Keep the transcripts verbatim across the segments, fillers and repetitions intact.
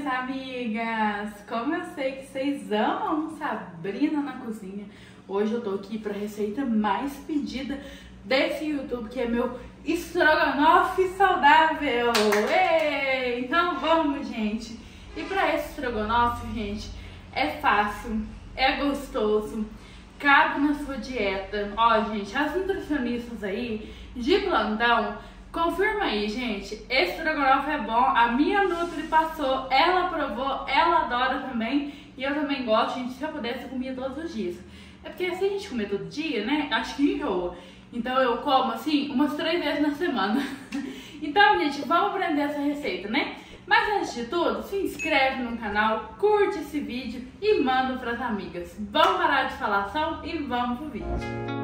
minhas amigas! Como eu sei que vocês amam Sabrina na cozinha, hoje eu tô aqui pra receita mais pedida desse YouTube, que é meu estrogonofe saudável! Ei! Então vamos, gente! E pra esse estrogonofe, gente, é fácil, é gostoso, cabe na sua dieta. Ó, gente, as nutricionistas aí de plantão, confirma aí, gente, esse estrogonofe é bom. A minha Nutri passou, ela provou, ela adora também. E eu também gosto, gente, se eu pudesse eu comia todos os dias. É porque se a gente comer todo dia, né, acho que enjoa. Então eu como assim, umas três vezes na semana. Então, gente, vamos aprender essa receita, né? Mas antes de tudo, se inscreve no canal, curte esse vídeo e manda para as amigas. Vamos parar de falação e vamos pro vídeo.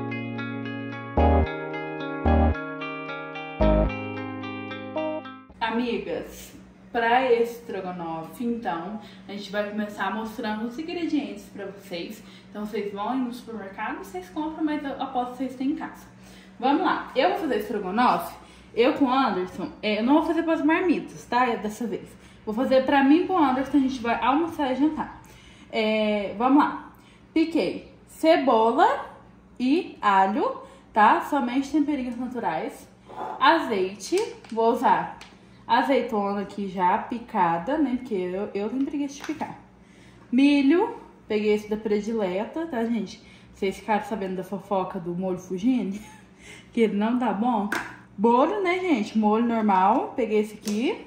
Amigas, para esse estrogonofe, então, a gente vai começar mostrando os ingredientes para vocês. Então, vocês vão no supermercado, vocês compram, mas eu aposto que vocês têm em casa. Vamos lá, eu vou fazer estrogonofe, eu com o Anderson, eu não vou fazer para as marmitas, tá? Dessa vez. Vou fazer para mim com o Anderson, a gente vai almoçar e jantar. É, vamos lá, piquei cebola e alho, tá? Somente temperinhos naturais. Azeite, vou usar azeitona aqui já picada, né? Porque eu, eu tenho preguiça de picar. Milho, peguei esse da predileta, tá, gente? Vocês ficaram sabendo da fofoca do molho Fugini? Que ele não tá bom. Molho, né, gente? Molho normal, peguei esse aqui.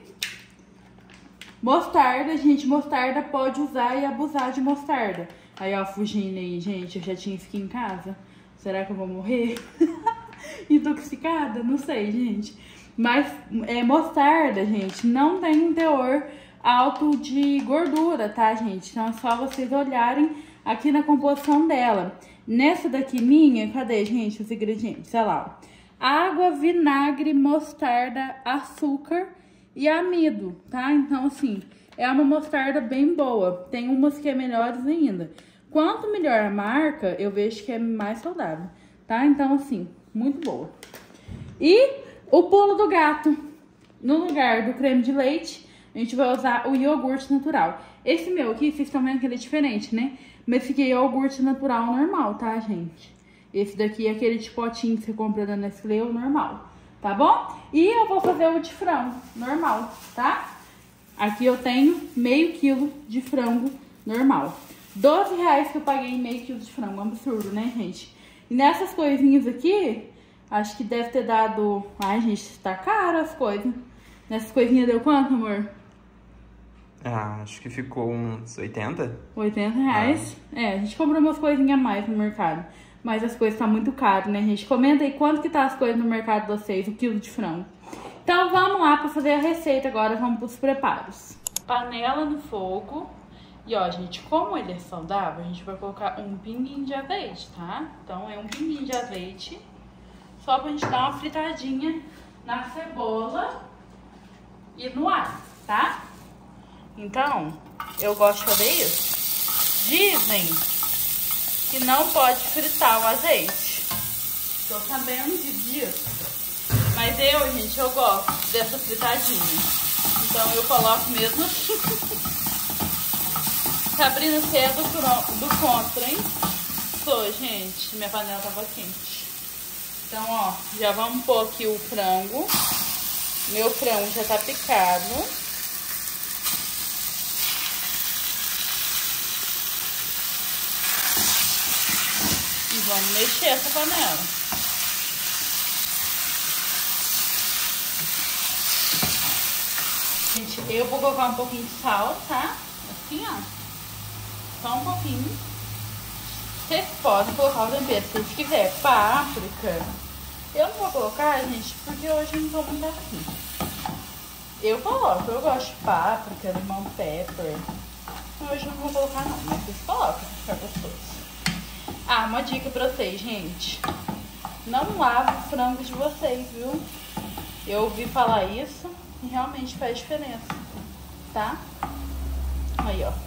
Mostarda, gente, mostarda pode usar e abusar de mostarda. Aí, ó, Fugini aí, gente, eu já tinha isso aqui em casa. Será que eu vou morrer? Intoxicada? Não sei, gente. Mas é, mostarda, gente, não tem um teor alto de gordura, tá, gente? Então é só vocês olharem aqui na composição dela. Nessa daqui minha, cadê, gente, os ingredientes? Olha lá, ó. Água, vinagre, mostarda, açúcar e amido, tá? Então, assim, é uma mostarda bem boa. Tem umas que é melhores ainda. Quanto melhor a marca, eu vejo que é mais saudável, tá? Então, assim, muito boa. E o pulo do gato, no lugar do creme de leite, a gente vai usar o iogurte natural. Esse meu aqui, vocês estão vendo que ele é diferente, né? Mas esse aqui é iogurte natural normal, tá, gente? Esse daqui é aquele de potinho que você compra da Nestlé, o normal, tá bom? E eu vou fazer o de frango, normal, tá? Aqui eu tenho meio quilo de frango normal. doze reais que eu paguei em meio quilo de frango, um absurdo, né, gente? E nessas coisinhas aqui, acho que deve ter dado... Ai, gente, tá caro as coisas. Nessas coisinhas deu quanto, amor? Ah, acho que ficou uns oitenta. oitenta reais? Ah. É, a gente comprou umas coisinhas a mais no mercado. Mas as coisas tá muito caras, né, gente? Comenta aí quanto que tá as coisas no mercado de vocês, o quilo de frango. Então vamos lá pra fazer a receita agora, vamos pros preparos. Panela no fogo. E ó, gente, como ele é saudável, a gente vai colocar um pinguinho de azeite, tá? Então é um pinguinho de azeite. Só pra gente dar uma fritadinha na cebola e no alho, tá? Então, eu gosto de fazer isso. Dizem que não pode fritar o azeite. Tô sabendo disso. Mas eu, gente, eu gosto dessa fritadinha. Então eu coloco mesmo assim. Sabrina, você é do, do contra, hein? Sou, gente. Minha panela tava quente. Então, ó, já vamos pôr aqui o frango. Meu frango já tá picado. E vamos mexer essa panela. Gente, eu vou colocar um pouquinho de sal, tá? Assim, ó. Só um pouquinho. Vocês podem colocar o tempero se vocês quiserem. Páprica. Eu não vou colocar, gente, porque hoje eu não tô muito afim. Eu coloco, eu gosto de páprica, limão pepper. Hoje eu não vou colocar não, mas vocês colocam pra ficar gostoso. Ah, uma dica pra vocês, gente. Não lave o frango de vocês, viu? Eu ouvi falar isso e realmente faz diferença, tá? Aí, ó.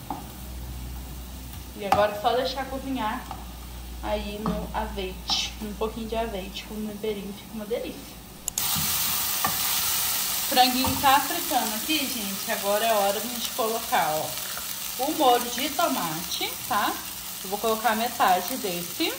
E agora é só deixar cozinhar aí no azeite. Um pouquinho de azeite com um temperinho, fica uma delícia. franguinho tá fritando aqui, gente. Agora é hora de a gente colocar, ó, o molho de tomate, tá? Eu vou colocar metade desse.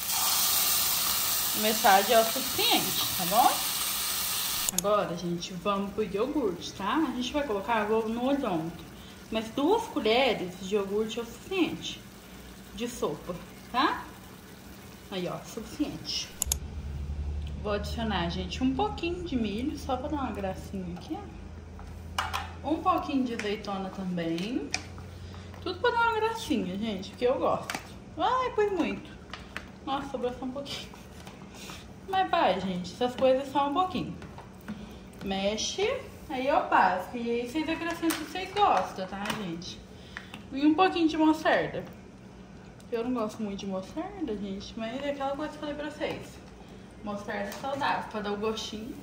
Metade é o suficiente, tá bom? Agora, gente, vamos pro iogurte, tá? A gente vai colocar no olhômetro, mas duas colheres de iogurte é o suficiente de sopa, tá? Aí, ó, suficiente. Vou adicionar, gente, um pouquinho de milho, só pra dar uma gracinha aqui, ó. Um pouquinho de azeitona também. Tudo pra dar uma gracinha, gente, porque eu gosto. Ai, pôs muito. Nossa, sobrou só um pouquinho. Mas vai, gente, essas coisas só um pouquinho. Mexe, aí é o básico. E aí vocês acrescentam se vocês gostam, tá, gente? E um pouquinho de mostarda. Eu não gosto muito de mostarda, gente, mas é aquela coisa que eu falei pra vocês. Mostarda é saudável, pra dar o gostinho.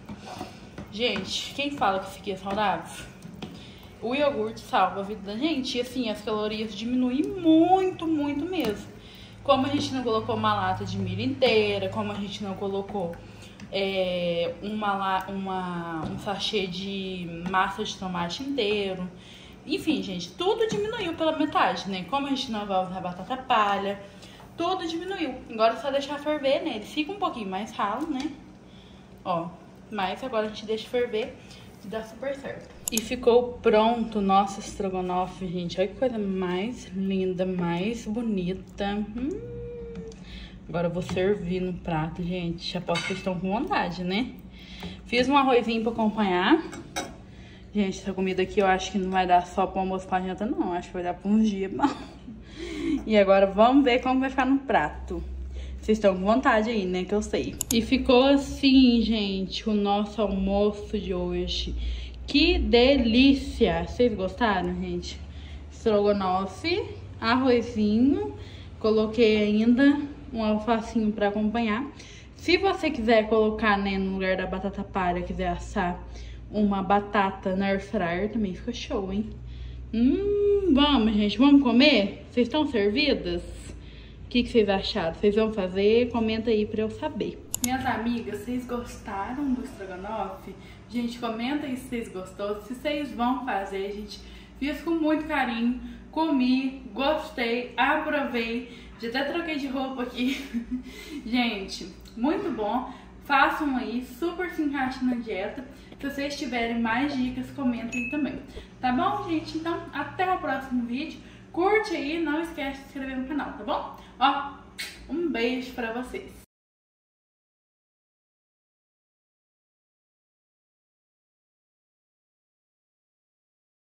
Gente, quem fala que isso aqui é saudável? O iogurte salva a vida da gente. E assim, as calorias diminuem muito, muito mesmo. Como a gente não colocou uma lata de milho inteira, como a gente não colocou é, uma, uma, um sachê de massa de tomate inteiro. Enfim, gente, tudo diminuiu pela metade, né? Como a gente não vai usar batata palha, tudo diminuiu. Agora é só deixar ferver, né? Ele fica um pouquinho mais ralo, né? Ó, mas agora a gente deixa ferver e dá super certo. E ficou pronto o nosso estrogonofe, gente. Olha que coisa mais linda, mais bonita. Hum. Agora eu vou servir no prato, gente. Aposto que vocês estão com vontade, né? Fiz um arrozinho pra acompanhar. Gente, essa comida aqui eu acho que não vai dar só pro almoço pra janta, não. Acho que vai dar pra uns dias bom. E agora vamos ver como vai ficar no prato. Vocês estão com vontade aí, né? Que eu sei. E ficou assim, gente, o nosso almoço de hoje. Que delícia! Vocês gostaram, gente? Estrogonofe, arrozinho. Coloquei ainda um alfacinho pra acompanhar. Se você quiser colocar, né, no lugar da batata palha, quiser assar uma batata na air fryer, também fica show, hein? Hum, vamos, gente, vamos comer? Vocês estão servidas? O que, que vocês acharam? Vocês vão fazer? Comenta aí pra eu saber. Minhas amigas, vocês gostaram do estrogonofe? Gente, comenta aí se vocês gostaram, se vocês vão fazer, gente. Fiz com muito carinho, comi, gostei, aprovei. Já até troquei de roupa aqui. Gente, muito bom. Façam aí, super se encaixa na dieta. Se vocês tiverem mais dicas, comentem também. Tá bom, gente? Então, até o próximo vídeo. Curte aí, não esquece de se inscrever no canal, tá bom? Ó, um beijo pra vocês.